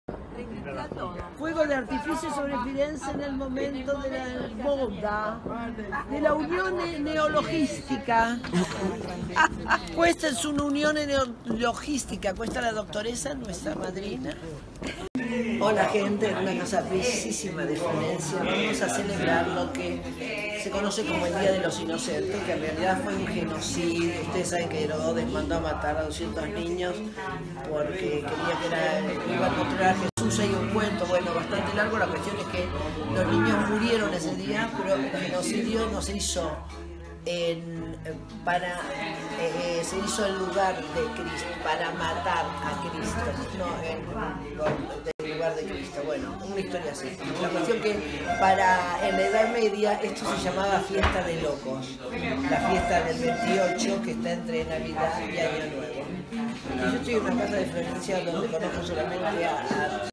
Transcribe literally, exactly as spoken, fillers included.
Fuego de artificio sobre Firenze en el momento de la boda, de la unione neologistica. Questa es una unione neologistica, questa es la doctoresa, nuestra madrina. Hola gente, en una casa bellísima de Florencia vamos a celebrar lo que se conoce como el Día de los Inocentes, que en realidad fue un genocidio. Ustedes saben que Herodes mandó a matar a doscientos niños porque quería que era, iba a controlar a Jesús. Hay un cuento, bueno, bastante largo. La cuestión es que los niños murieron ese día, pero el genocidio no se hizo en, para eh, se hizo en lugar de Cristo, para matar a Cristo, no en el lugar de Cristo. Bueno, una historia así. La cuestión que para en la Edad Media esto se llamaba fiesta de locos, la fiesta del veintiocho que está entre Navidad y Año Nuevo. Y yo estoy en una casa de Florencia donde conozco solamente a, a